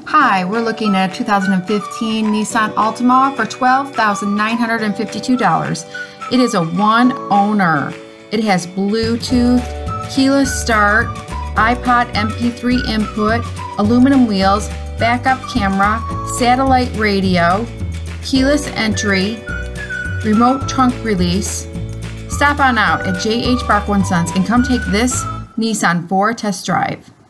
Hi, we're looking at a 2015 Nissan Altima for $12,952. It is a one owner. It has Bluetooth, keyless start, iPod MP3 input, aluminum wheels, backup camera, satellite radio, keyless entry, remote trunk release. Stop on out at J.H. Barkau Sons and come take this Nissan for a test drive.